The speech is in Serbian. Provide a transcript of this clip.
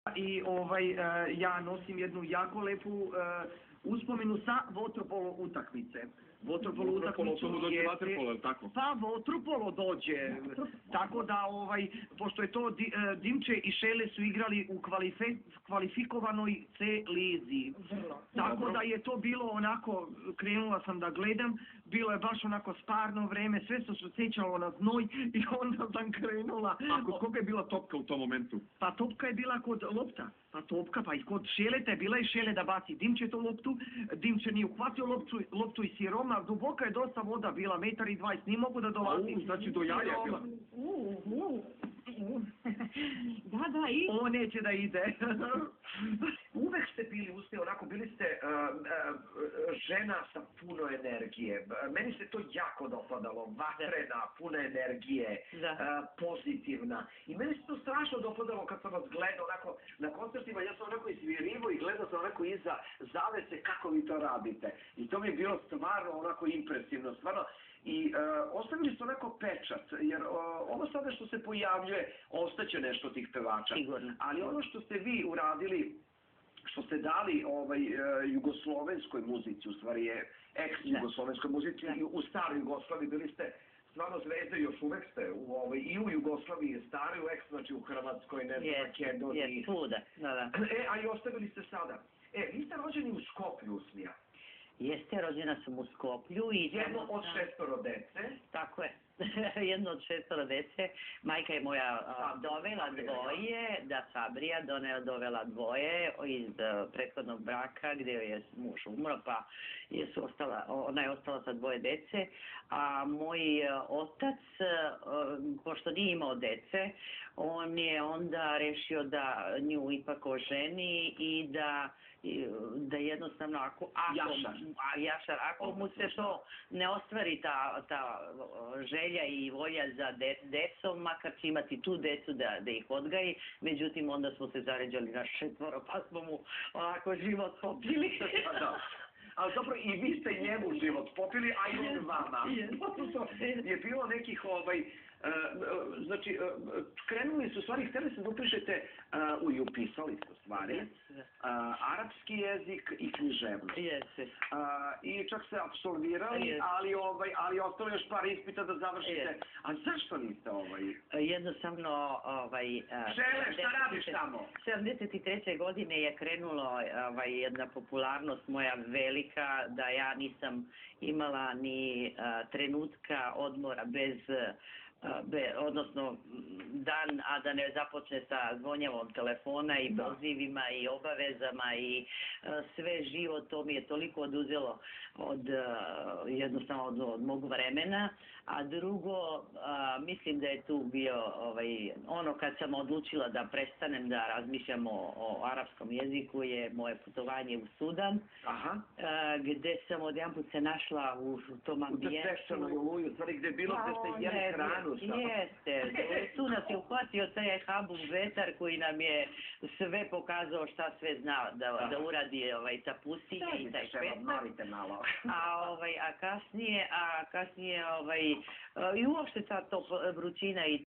I ja nosim jednu jako lepu uspomenu sa vaterpolo utakmice. Vaterpolo, to mu dođe vaterpolo, je li tako? Pa vaterpolo dođe, tako da pošto je to Dimče i Šele su igrali u kvalifikovanoj C lizi. Tako da je to bilo onako, krenula sam da gledam, bilo je baš onako sparno vreme, sve se sjećalo na znoj i onda sam krenula. A kod koga je bila topka u tom momentu? Pa topka je bila kod lopta. Pa i kod Šeleta je bila i Šele da baci Dimče tu loptu, Dimče nije uhvatio loptu i siroma, duboka je dosta voda bila, 1,20 m, nije mogu da dolazi. Znači do jaja je bila. Da, i... Ovo neće da ide. Uvek ste bili uste, onako, bili ste žena sa puno energije. Meni se to jako dopadalo, vatrena, puna energije, pozitivna. I meni se to strašno dopadalo kad sam vas gledao, onako, na koncertima, ja sam onako izvirivo i gledao sam onako iza zavese kako vi to radite. I to mi je bilo stvarno onako impresivno, stvarno. I ostavili su onako pečat, jer ovo sada što se pojavljuje, ostaće nešto tih pevača. Sigurno. Ali ono što ste vi uradili, što ste dali jugoslovenskoj muzici, u stvari je ex-jugoslovenskoj muzici, u staroj Jugoslaviji bili ste stvarno zvezde, još uvek ste i u Jugoslaviji, staroj, u ex, znači u Hrvatskoj, ne znam, Makedoniji. Je, svuda, da. A i ostavili ste sada. Vi ste rođeni u Skoplju, Usmija. Jeste, rođena sam u Skoplju i... Jedno od 6 dece. Tako je, jedno od 6 dece. Majka je moja dovela dvoje, Sabrija dovela dvoje iz prethodnog braka gdje je muž umro, pa ona je ostala sa 2 dece. A moj otac, pošto nije imao dece, on je onda rešio da nju ipak oženi i da jednostavno ako mu se to ne ostvari ta želja i volja za decom, makar će imati tu decu da ih odgaji, međutim onda smo se zaređali na 6, pa smo mu ovako život popili. Ali dobro, i vi ste njemu život popili, a i on vama. Je bilo nekih, znači, krenuli su, stvari, htjeli se da upišete, i upisali ste, stvari, arapski jezik i književnost. I čak ste apsolvirali, ali ostalo još par ispita da završite. A zašto niste Jednostavno, Žele, šta radiš tamo? 73. godine je krenulo jedna popularnost moja velika, da ja nisam imala ni trenutka odmora odnosno dan, a da ne započne sa zvonjavom telefona i pozivima i obavezama i sve živo, to mi je toliko oduzelo jednostavno od mog vremena. A drugo, mislim da je tu bio ono kad sam odlučila da prestanem da razmišljam o arapskom jeziku je moje putovanje u Sudan, gde sam odjedanput se našla u tom ambijentu. U Tepeštanoj oluju, stvari gde je bilo gde ste jeli hranu. Jeste, tu nas je uhvatio taj Habub vetar koji nam je sve pokazao šta sve zna da uradi ta pustinja i taj petak. A kasnije i uopšte ta vrućina i